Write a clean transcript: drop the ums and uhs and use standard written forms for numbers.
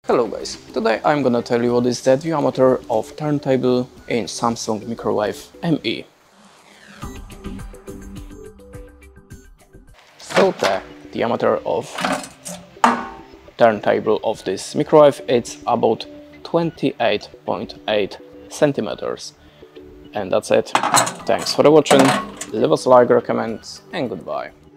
Hello guys, today I'm gonna tell you what is the diameter of turntable in Samsung microwave ME. So the diameter of turntable of this microwave is about 28.8 centimeters. And that's it. Thanks for watching, leave us a like, recommend, and goodbye.